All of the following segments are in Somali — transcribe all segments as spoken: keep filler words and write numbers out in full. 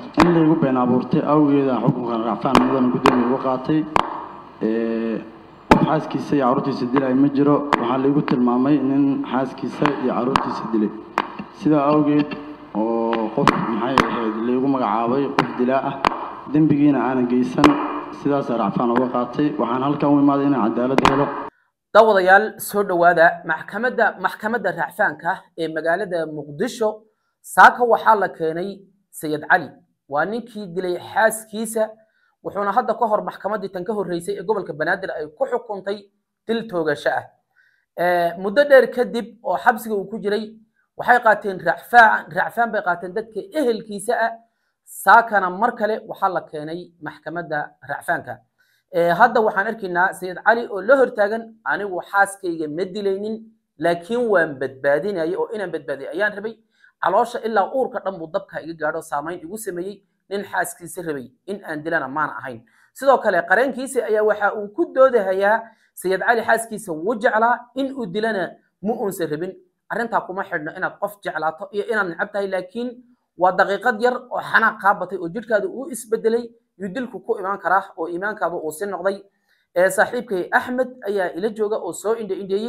in la igu been abuurtay awgeeda xukunkan racfaan mudan gudoomiye uga qaatay ee qof xaaskiisa iyo carruurtiisa dilay ma jiro waxaa la igu tilmaamay nin xaaskiisa iyo carruurtiisa dilay sida awgeed oo qof maxay ahayd la igu magacaabay qof dilaa ah dambigiina aan geysan sidaas racfaan uga qaatay waxaan halkan u imaaday in cadaalad helo dawadayaal soo dhawaada maxkamadda maxkamadda racfaanka ee magaalada Muqdisho saaka waxaa la keenay Sayid Cali waa ninkii dilay xaaskiisa wuxuuna hadda ka hor maxkamaddii tan ka horeysay ee gobolka Banaadir ay ku xukuntay dil toogasho ah ee muddo dheer kadib oo xabsiga uu ku jiray waxay qaateen racfaan racfaan bay qaateen dadka ehelkiisa ah saakana mar kale waxaa la keenay maxkamadda racfaanka ee hadda waxaan arkaynaa Sayid Cali oo la hortaagan anigu xaaskayga ma dilaynin laakiin waan badbaadinayay oo inaan badbaadiyo ayaan rabay caloosha ilaa uurka dhan buu dabka iga gaadho saameyn igu sameeyay nin xaaskiisa rabay in aan dilana maan ahayn sidoo kale qareenkiisa ayaa waxa uu ku doodahayaa Sayid Cali xaaskiisa wuu jeclaa in uu dilana ma uunsan rabin arrintaa kuma xidhno inaad qof jeclaato iyo inaad necab tahay laakiin waa daqiiqad yar oo xanaaq qaabatay oo jidhkaadu uu isbedelay yudilku ku imaan karaa oo iimaankaadu uu si noqday ee saaxiibkay Axmed ayaa ila jooga oo soo indha indheeyay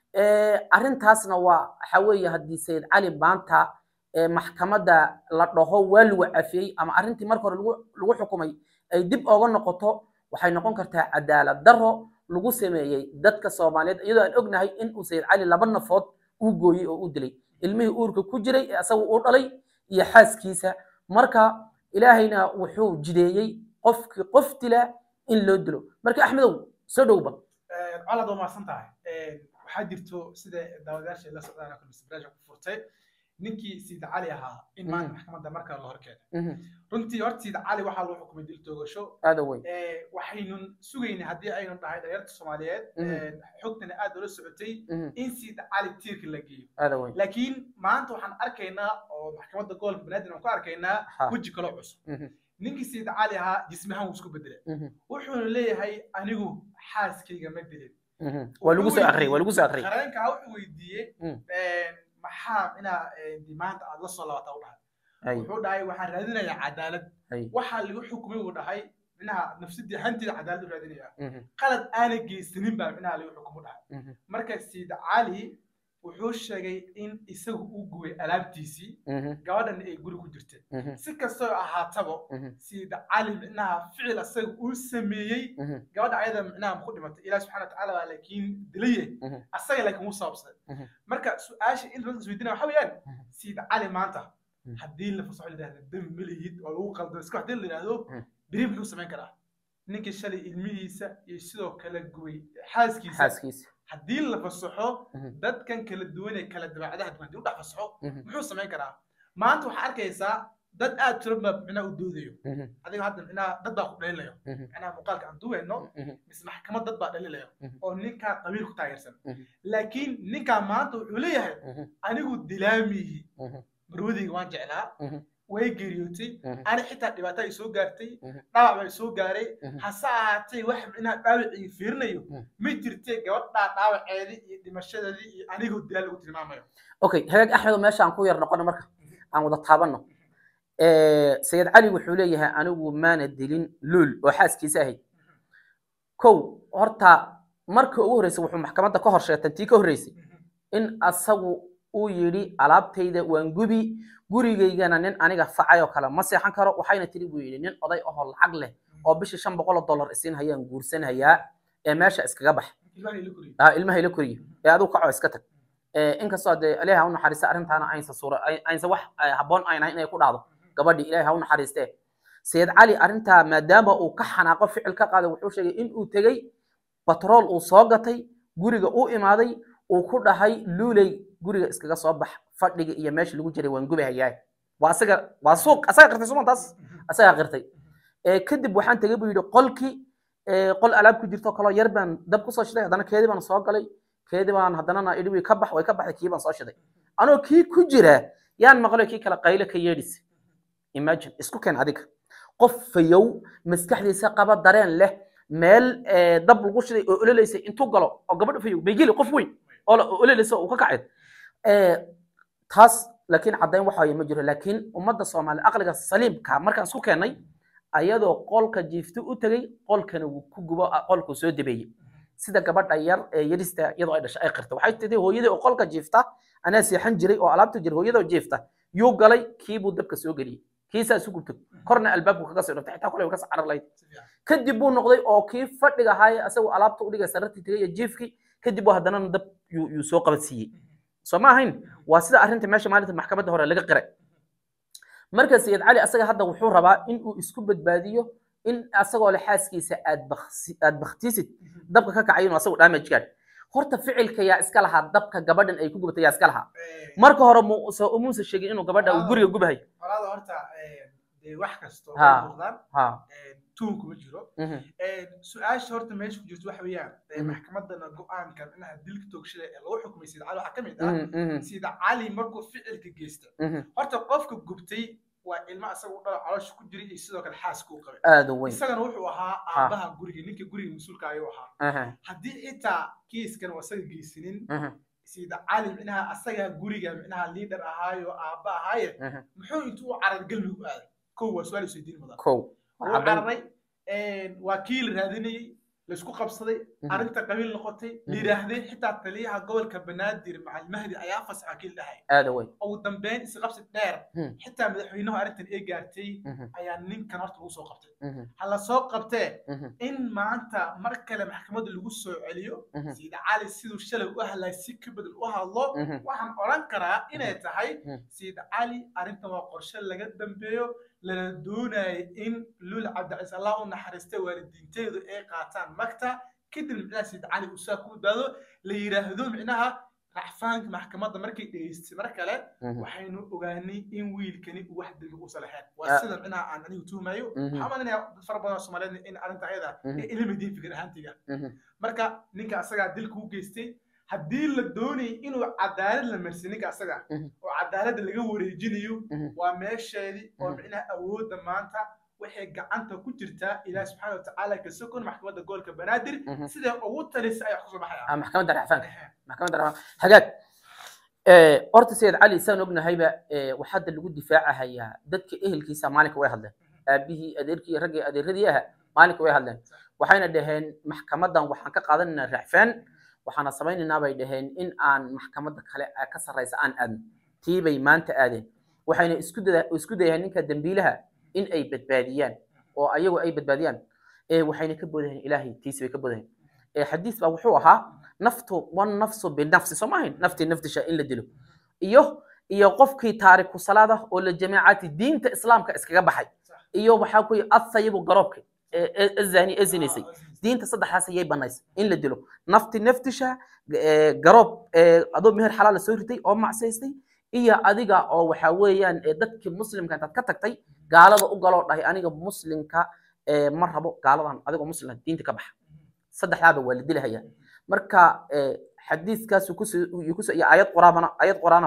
ee arrintaasna waa waxa weeye hadii Sayid Cali baanta ee maxkamadda la dhaho waa lagu cafiyay ama arrintii marka hore lagu lagu xukumay ay dib uga noqoto waxay noqon kartaa cadaalad darro lagu sameeyay dadka Soomaaliyeed iyadoo aan ognahay in uu Sayid Cali laba nafood uu gooyay oo uu dilay ilmihii uurka ku jiray ee asagu uu dhalay iyo xaaskiisa marka ilaahayna wuxuu jideeyay qofki qof dila in loo dilo marka Axmedow soo dhowba ee calad oo ma santahay ee waxa jirto sida daawadayaasha la socdaan ku misbaraja ku furtay ninkii Sayid Cali ahaa in maan maxkamadda marka la horkeeno runtii horta Sayid Cali waxa loo xukumay dil toogasho aad weyn ee waxaynu sugaynaa hadii aynu dhahay dhalinyarada Soomaaliyeed ee xogtana aad ula socotay in Sayid Cali tiirka la geeyo aad weyn laakiin maanta waxaan arkaynaa oo maxkamadda gobolka Banaadir aan ku arkaynaa waji kale cusub ninkii Sayid Cali ahaa jismahan uu isku bedelay wuxuu leeyahay anigu xaaskayga ma dilin waa lagu soo akhri waa lagu soo akhri qareenka wuxuu weydiiyay ee maxaa ina dimaanta aad la soo laabata u dhahay wuxuu dhahay waxaan raadinayaa cadaalad waxa lagu xukumay uu dhahay inaha nafsidii hantiida cadaalad u raadinaya qalad aan geysanin baa inaha lagu xukumo dhahay marka Sayid Cali wuxuu sheegay in isagu uu gooyay alaabtiisii gabadhan ay guri ku jirtay si kastoo ahaataba Sayid Cali inaha ficil asagu uu sameeyay gabadha ayada inaha ku dhimatay Ilaahay subhanahu wa ta'ala laakiin dilay asaga laakiin uu sababsay marka su'aasha in la isweydiina waxa weeyaan Sayid Cali maanta hadii la fasaxo leeyahay dam miliyid oo uu qaldo iska hadii la yiraahdo biriib wuxuu sameyn karaa ninkii shalay ilmihiisa iyo sidoo kale gooy xaaskiisa xaaskiisa hadii la fasaxo dadkan kala duwan ee kala dabacadaha hadii u dhax fasaxo muxuu sameyn karaa maanta waxa arkaysaa dad aad tiro badan u doodayo adiga hadda ina dad baa ku dhalilayo ina muuqaalka aan duweyno mis maxkamad dad baa dhalilayo oo ninka qabiil ku taageersan laakiin ninka maanta wuxuu leeyahay anigu dilaamihi marwadiga waan jeclaa way geeriyootay ana xitaa dhibaato ay soo gaartay dhaawac ay soo gaaray hasaatay wax ina dhaawaci fiirnayo ma jirtay gabadha dhaawaceedii iyo dhimashadeedii iyo anigu dilaal ugu tilmaamayo okay hagaag Axmed meesha aan ku yar noqono marka aan wada taabano ee Sayid Cali wuxuu leeyahay anigu maana dilin lul oo xaaskiisa ahayd kow horta marka ugu horeysay wuxuu maxkamadda ka horsheetay tii ka horeysay in asagu uu yiri alaabtayda waan gubi gurigeygana nin aniga facay oo kala ma seexan karo waxayna tiri buu yiri nin oday oo lacag leh oo bishii shan boqol oo dollar isiin hayaan guursanayaa ee meesha iskaga bax ah ilmaha ila koriyo ee adu kaco iska tag ee inkastoo de Ilaahay u naxariista arrintaana aynsa suura aynsa wax haboon ayna inay ku dhacdo gabadhi Ilaahay u naxariistee Sayid Cali arrinta maadaama uu ka xanaaqo ficil ka qaaday wuxuu sheegay in uu tagay batrool uu soo gatay guriga uu imaaday uu ku dhahay luulay guriga iskaga soo bax fadhiga iyo meesha lagu jiray waan gubahayaa waa asaga waa suuq asaga qirtay suuqaas asaga qirtay ee kadib waxaan tagay buu yiri qolki ee qol alaab ku jirto kala yar baan dab ku soo shiday hadana keedii baan soo galay keedii baan hadana idhi ka bax way ka baxday kii baan soo shiday anoo kii ku jira yaan maqlay kii kala qaylo ka yeedhis imagine isku keen adiga qof fayow maskaxdiisa qaba dareen leh meel dab lagu shiday oo ololaysay intuu galo oo gabadh fayow beegili qof weyn oo ololaysay oo ka kacay ee taas لكن عدين وحاي مجرى لكن ومدى الصومال أقلق السليم كمركز سكاني أيضا قول كجيفتو أتري قول كانوا كوجبا قول كسود بي سيدا قبض أيار يريستا يضع إيش أقرت وحيد تدي هو يدي قول كجيفتا أنا سيحن جري وعلاب تجري هو يدي جيفتا يو قالي كيبو دبك سوق لي كيسا سوق بتك قرن الباب وكسر تحت كله وكسر على الليل كدبوا نقضي أو كيف فرق هاي أسوي علاب تقولي سرت تري جيفكي كدبوا هذانا ندب يسوق بتسي سماهين واسدا أرنت ماشي مالت المحكمة ده هو اللي قرأ مركز سيد علي أسجى هذا وحور ربع إنه إسكوب باديو إن أسجى لحاس كيس أد بخس أد بختيس دبك كعين وأسوي دامج كان هرت فعل كيا إسكالها دبك جبادن أي كوجو بتيا إسكالها مركز هرمو سأموس الشيء إنه جبادة وجوري وجوبه هاي هذا هرت واحد كستو ها ها توك مجرو سؤال شرط ماشي في جزء وحويان محكمة دنا قوان كان إنها دلك توكشة الله حكم يصير على حكم ده سيد علي مركو فعل كجست هرت قفك جبتي والما أسوي على شو كجري يصير كالحاس كوكب هذا وين يصير نروح وها أبها جوري نيك جوري مسؤول كايوها هدي إتا كيس كان وصل جيسين سيد علي إنها أسيا جوري إنها ليدر هاي وأبا هاي محو يتو على القلب وقال كو سؤال سيدين مضى كو عربي وكيل هذيني لسكو قبصدي أنت قبيل نقطي لرهدي حتى تليها قول كبنادر مع المهدي أيافس عكيل لهاي هذا وين أو دمبين سقبس الدار حتى مدحوينه أردت إيجارتي أيان نين كان أرتبو سوق قبتي هلا سوق قبتي إن ما أنت مركلة محكمة الوسو عليو سيد علي سيد الشلو وأهلا سيك بدل وها الله وهم أرانكرا إن يتحي سيد علي أردت ما قرش لقد دمبيو لنا دونا إن لول عبد العزيز الله ونحرسته والدين تيدو إيه قاتان مكتا كده الناس سيد علي وساكو دادو ليرهدو معناها رحفان محكمة مركي ديستمر كلا وحينو أغاني إن ويل كني واحد اللي وصلحان والسلام أنا عن أني وتومايو حما أنا فربنا سومالين إن أنت هذا إلى مدين في جرهانتيجا مركا نيكا أسرع دلكو جستي هديل الدوني إنه عدالة المرسينيك أسرع وعدالة اللي جو ريجينيو وماشي ومعنا أود مانتا وحي أنت كترتا إلى سبحانه وتعالى كسكون محكمة الجول كبنادر سيدا أود تلس أي خصوصا بحياة محكمة درعفان محكمة درعفان حاجات أرت سيد علي سان ابن هيبة وحد اللي قد دفاعها هي دتك إيه الكيسة مالك ويهلا به أديرك رجع أدير هديها مالك ويهلا وحين دهن محكمة دان وحنك قادنا رعفان وحنا صبين النبي دهن إن عن محكمة خلاء كسر رئيس عن أن تيبي ما أنت آدم وحين اسكود اسكود يعني كدنبيلها إن أي بدباديان أو أيوة أي بدباديان إيه وحين كبودهن إلهي تيسوي كبودهن إيه حديث بوحوها نفطه والنفس بالنفس سماهن نفتي نفتي شيء إلا دلو إيوه إيوه قفكي تارك الصلاة ولا جماعات الدين الإسلام كإسكاب بحي إيوه بحاكي الثيب وقربك الزاني الزنيسي دين تصدق حاسة يبقى نايس إلا دلو نفتي نفتشة قرب أدو مهر حلال سورتي أو مع سيستي إيا أديقا أو وحاويان دادك مسلم كانت تكتكتي قالوا أقولوا رأي أنيقا مسلم كا مرحبا قالوا أديقا مسلم دين تكبح صدق هذا والدي لها يعني مركا حديث كاس يكوس يكوس آيات قرآن آيات قرآن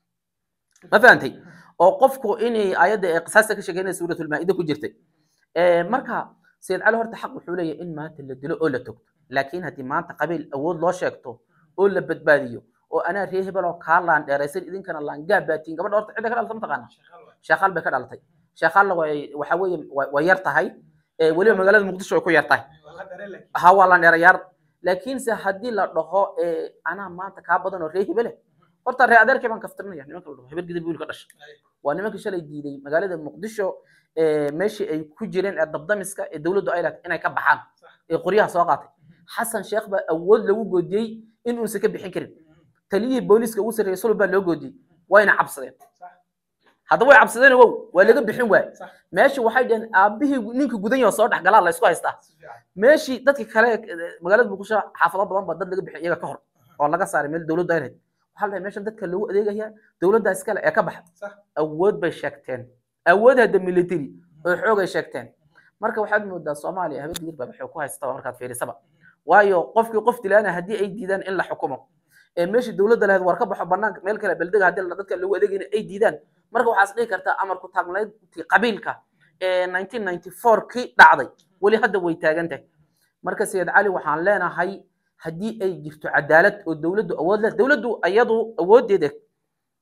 ما فهمتي أو قفكو إني آيات قصاصك شجعنا سورة المائدة كجرتي مركا سيد علي هرت حق حولي إن ما تلدلو أولا تكت لكن هدي ما تقبل أول لا شكته أولا بدباديو وأنا ريه بلو كارلان درسل إذن كان الله نجاب باتين قبل أرت عندك على تمتقنا شغال بكر على طي شغال وحوي ويرتهي ولي مقالة المقدس ويكون يرتهي ها والله نريار لكن سهدي لا رخاء أنا ما تكابدنا ريه بله هرت الرئة ذلك كمان كفترنا يعني ما كله هبل جديد بيقول كرش وأنا ما كشلي جديد مقالة المقدس ماشي أي كوجرين الضبطمسك الدولة دائرة أنا كبحان قريها ساقط حسن شيخ أول لو جودي إنه سكب بحكرين تليه بوليس كوسر يصلوا بقى لو جودي وين عبصدين هذا هو عبصدين هو ولا جنب الحين واي ماشي واحد أبيه نينك جودين يصور حق الله يسقى يستا ماشي ده كخلاء مقالات بقشة حافظات بضم بدل جنب الحين كهر والله قصار من الدولة دائرة وحلا ماشي ده كلو دي هي دولة ده إسكال يا كبح أود بالشكتين أود هذا ميليتري وحوجة شكتين مركب واحد من الدول الصومالي هبي تجيب بحكوها يستوى مركب في رسبة وايو قفك قفت لأنا هدي أي ديدان إلا حكومة ماشي الدولة ده اللي وركب حبنا ملك البلد هدي اللي ضدك اللي هو دقيقة أي ديدان مركب حاسدي كرتا أمر كنت عملت في قبيلك ألف وتسعمائة وأربعة وتسعين كي دعضي ولي هذا ويتاجنته مركز سيد علي وحان لنا هاي هدي أي جفتو عدالة والدولة دو أول الدولة دو أيضو أود يدك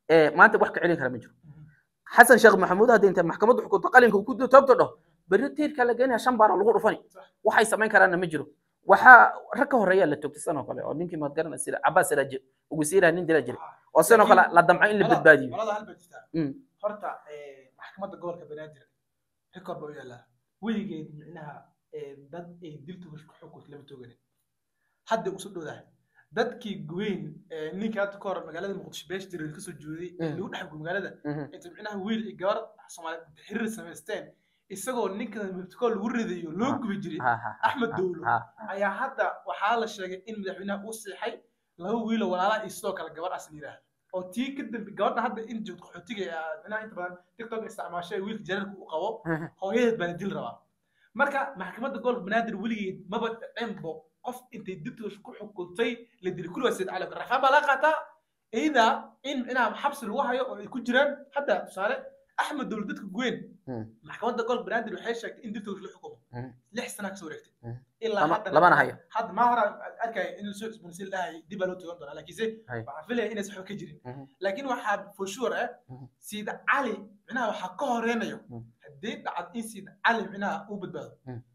ما أنت بحكي عليك هذا مجرم حسن شيخ محمود هذا أنت محكمة حكومة قالين كوكو تبتده بريتير كلا جاني عشان بارا الغور فني وحي سمين كرانا مجرم وحا ركه الرجال اللي تكتسنه قال أو نينك ما تقرن السيرة عباس رجع وقصيرة نين دلجري وصلنا قال لا دمعين اللي بتبادي والله هالبتشتا هرتا محكمة الجول كبنادر هكر بقول لا ويجي إنها دد دلتو مش حكومة لما توجني حد وصل له ده ددكي جوين نيك هاد كور مقالة مقدش بيش تري الكسر الجودي اللي هو نحب مقالة ده أنت معناها ويل إيجار صومال تحرر سمستين isagoo ninka midkool lagu ridayo loo gubi jiray Axmed Dawlo ayaa hadda waxa la sheegay in madaxweynaha uu siixay laba wiil oo walaala isoo kala gabar asniiraha oo tii ka dambi gabadha hadda in joogto qaxootiga inaa inta badan TikTok isticmaashay wiil jaranka uu qabo hooyadeed baan dil rabaa marka maxkamadda gobolka banaadir weligeed maba dhimbo qof intay dibta ku xukuntay la dil kulwa Said Cali Rafaan baa la qaataa ida in inaa xabsi lagu hayo oo ay ku jiraan hadda tusaale أحمد دولة دتك جوين محكمة الجول بنادر وحيشك إن دتك وش الحكومة لح سنة كسورتي إلا حتى لا ما هي حد ما هو أركي إنه سوق بنسيل لها دي بلوت يوندر على كيسة بعفله إنه سحب كجري لكن واحد فشورة سيد علي منها وحقه رينيو هديت عاد إن سيد علي منها أوبد بال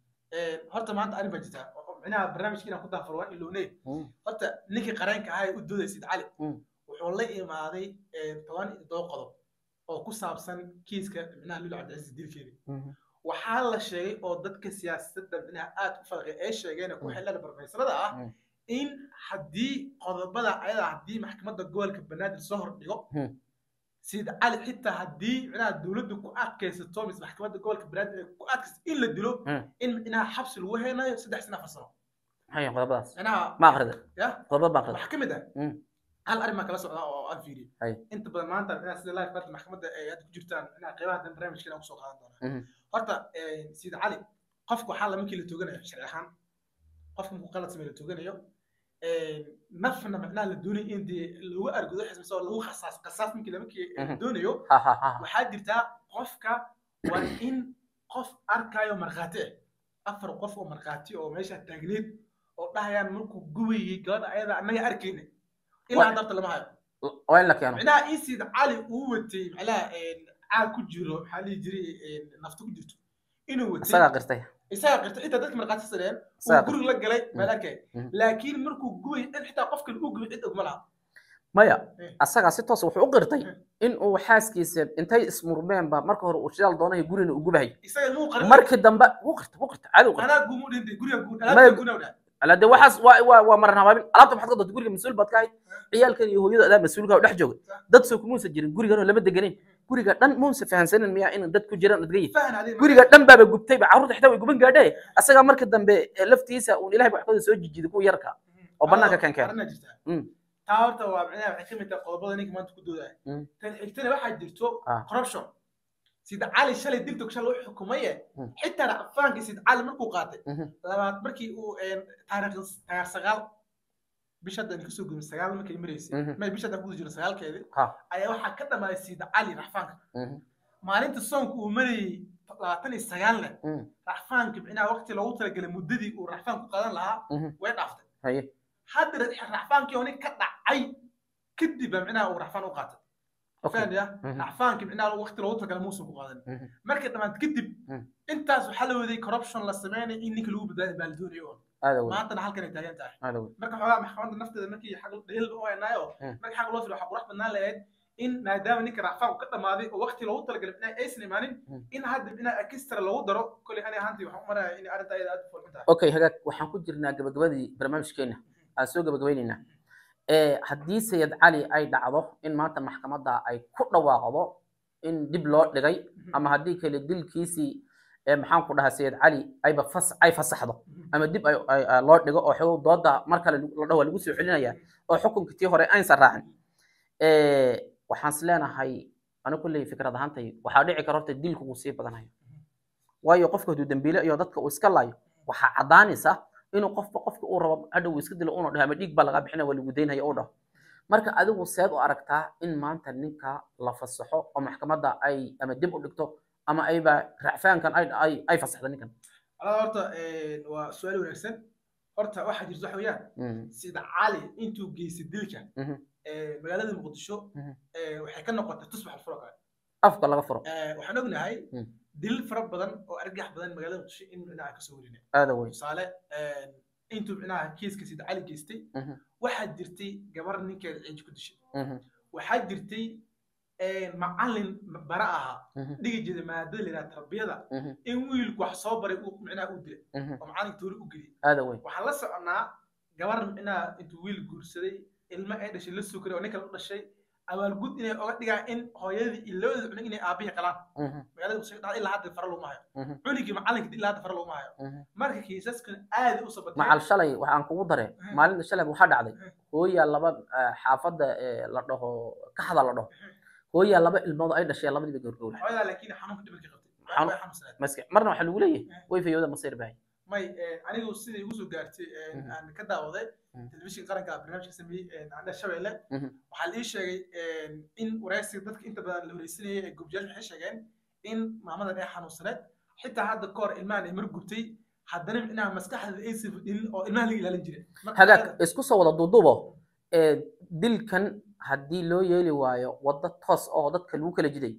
هرت ما أنت أنا بجتها منها برنامج كنا كنت أفروا إلو ني هرت نيجي قرانك هاي ودود سيد علي وحولي ما هذه طبعا دوقض oo ku saabsan kiiska micnaha Lulu Cabdi dilkeedii waxa la sheegay oo dadka siyaasadda micnaha aad u farqay ay sheegeen ku xilada barfeysrada ah in hadii qodobada ayada hadii maxkamadda gobolka banaadir soo hordhigo Said Cali xitaa hadii micnaha dawladdu ku adkaysato mis maxkamadda gobolka banaadir ku adkaysato in la dilo in micnaha xabsi lagu heenayo saddex sano farsamo hay qodobadaas micnaha ma akhriday ya qodobada ma akhriday maxkamadda هل أرمى كلا سؤال أو أنفيري أنت بدل ما أنت الناس اللي لا يفرق محكمة هذا كجرتان أنا قراءة برنامج كده وسوق هذا هرتا سيد علي قفكوا حالة ممكن اللي توجنا شريحان قف ممكن قلت سمير توجنا يوم نفنا معناه الدنيا إندي اللي هو أرجو حسب سؤال اللي هو خصاص قصاص ممكن ممكن الدنيا يوم وحد بتاع قفك وإن قف أركايو مرغاتي أفر قف ومرغاتي أو ماشي التجنيد أو ده يعني ملكو قوي قال أيضا أنا أركيني إلا عندرت لما هاي وين لك يعني معناها إيه سيد علي قوتي على عال كجرو حالي جري نفتو كجرتو إنه وتي ساقة قرتي ساقة قرتي إنت دتك مرقات السلام وقول لك قلي ملاك لكن مركو قوي إن حتى قفك الأوجو إنت أجملها مايا الساقة ستة صوح وقرتي إن هو حاس كيسب أنتي اسمه ربان با مركه هو وشال دونه يقول إنه أجوبه هي مركه دم وقرت وقرت عاد وقرت أنا قوم عندي قولي أقول أنا قوم أقول على ده وحس ومرنا ما بين ألعاب محطة تقول مسؤول بدكاي عيال كان يهودي ده مسؤول كا ودح جوج دد سوق مو سجين قولي كانوا لما دقنين قولي كان مو سفهان سنة المياه إن دد كجيران تجي قولي كان باب جبتي بعروض تحتوي يقومن قاعدة أسرع مركز دم بلفتيسة ونلاقي بحكي سوق جديد كو يركع أو بناك كان كان تعرف توا معناها حكمة القضاء نيك ما تقول ده تاني واحد درتو corruption سيد علي شال دلتو شال حكومية حتى رعفانك سيد علي مركو قاطع لما مركي تاريخ تاريخ سجال بيشد إنك سوق من سجال مركي مريسي ما بيشد أقول جل سجال كذي أيه واحد كده ما سيد علي رعفانك ما أنت الصنك ومري طلعتني سجال له رعفانك بإنا وقت لو ترى قل مددي ورعفانك قادن لها وين عفت هي حد رعفانك يوني كده عي كدي بمعناه ورعفان وقاطع فاهم يا رعفانك بإنا وقت لو ترى قل موسم قادن مركز لما تكذب أنت سحلو ذي corruption لسماني إنك لو بدأ بالدون يوم ما أنت نحل كان يتعين تاعي مركز حوالي محكمة النفط ده مركي حق ديل هو ينايو مركي حق لوفي لو حق رح بنا لقيت إن ما دام إنك رعفان وقت ما هذه وقت لو ترى قل بنا أي سليماني إن هاد بنا أكستر لو درو كل أنا هانتي وحمرة إني أردت أي أدفع المتاع أوكي هذا وحنقول جرنا قبل قبل برنامج كنا السوق قبل قبلنا حديث سيد علي أي دعوة إن ما تم محكمة ده أي كل واقعه إن دبلو لغاي أما هديك اللي دل كيسي محام كلها سيد علي أي بفص أي فصحضه أما دب أي أي لورد لقى أو حلو ضد مركل اللي هو اللي بيسوي حلنا يا أو حكم كتير هراء أين سرعان وحنسلنا هاي أنا كل فكرة ذهنتي وحاري عكرت الدل كوسيف بدنا هاي ويوقفك دو دنبيلة يضدك وإسكالاي وحعداني صح إنه قف قفك أورا عدو يسكت له أورا ده مديك بلغ بحنا واللي ودين هي أورا مركا أدو سيد وأركتها إن ما أنت نيكا لفصحه أو محكمة دا أي أما دب أدكتو أما أي با رعفان كان أي أي أي فصح ذني كان. أنا أرتا وسؤال ونكسن أرتا واحد يرزح وياه سيد علي أنتو جيس الدلكة magaalada muqdisho waxay ka noqotay tusbax furo kale afka laga furo waxaan ognahay dil fara badan oo argax badan magaalada muqdisho in dhinaca ka soo warinay aada weyn tusaale intuu dhinaca kiiska sida cali geystay waxaa jirtay gabar ninkeeda ciij ku dishay waxaa jirtay macallin bara ahaa dhigi jiray maadada la tarbiyada in wiilku wax soo baray uu macnaha u dilay oo macallin toori u geliyay aada weyn waxaan la soconaa gabar macnaha intuu wiil guursaday ilma ay dhashay la soo koray oo ninka u dhashay abaalgud inay oga dhigaan in hooyadii ilooda cunug inay aabihi qalaan magaalada muqdisho dhacday ilaa hadda fara looma hayo cunugii macallinka ilaa hadda fara looma hayo marka kiisaskan aad u sabatay macal shalay waxaan kugu daray maalinta shalay waxaa dhacday hooyaa laba xaafadda la dhaho ka hada la dhaho hooyaa laba ilmood ay dhashay labadiiba gowrgowr hooyada laakiin xanuunka dhimirka qabtay maski marna waxaa lagu leeyahay way fayooda masir bahay may anigu sidii ugu soo gaartay aan ka daawaday telefishin qaranka barnaamijka sameeyay aan shabeelle waxaa la ii sheegay in waraysiga dadka inta badan la wareysanayay ee gubjaaj waxay sheegeen in maamadan ay xanuunsaneed xitaa hadda ka hor ilmahan ay mar gubtay haddana inaha maskaxda ay sifdhin oo ilmaha laga ilaalin jiray hagaag isku soo wada duuduubo dilkan haddii loo yeeli waayo waddo toos oo dadka lagu kala jiday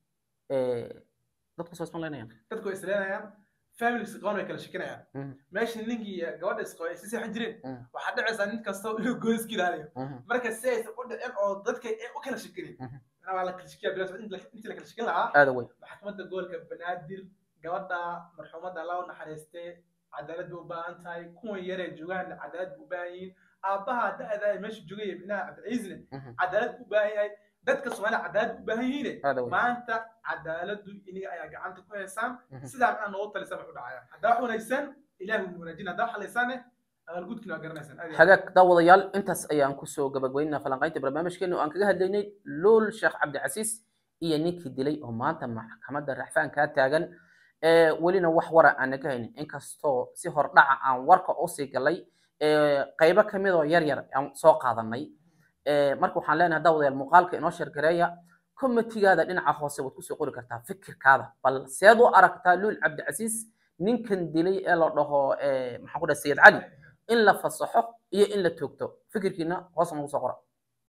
dadku soo ismalaynayaan dadku way isleenayaan families qoon way kala shakinayaan meesha ninkii gabadha isqoy si saxan jireen waxa dhacaysa nin kasta inuu gooski ilaaliyo marka si ay u dhaceen oo dadka ay u kala shakirin ana la kala shakiyaa bilaas inta la kala shakin lahaa aada weyn maxkamadda gobolka banaadir gabadha marxuumadda Allah u naxariistay cadaalad u baahan tahay kuwan yar ee joogaan cadaalad u baahan yihiin aabaha da'da meesha joogay ibnaa Cabdiciisne cadaalad u baahan yahay dadka Soomaaliya cadaalad u baahan yihiin maanta cadaaladu inay ay gacanta ku heesaan sidaa aan oo talisan u dhacayaan hadaa xunaysan ilaahu uu wanaajina hadaa xalaysan algudkina garanaysan hagaag daawadayaal intaas ayaan ku soo gabagabeynaa falanqaynta barnaamijkeena oo aan kaga hadlaynay lool Sheekh Cabdicasiis iyo ninkii dilay oo maanta maxkamadda racfaanka taagan ee walina wax wara aan ka haynin inkastoo si hor dhaca aan warka oo sii galay ee qaybo kamid oo yar yar aan soo qaadanay ee marka waxaan leenahay daawadayaal muuqaalka inoo share gareeya commentigaada dhinaca hoose waad ku soo qori kartaa fikirkaada bal seed u aragtaa lool Cabdicasiis ninkan dilay ee la dhaho ee maxaa ku dhahay Sayid Cali in la fasaxo iyo in la toogto fikirkiina hoos ma soo qora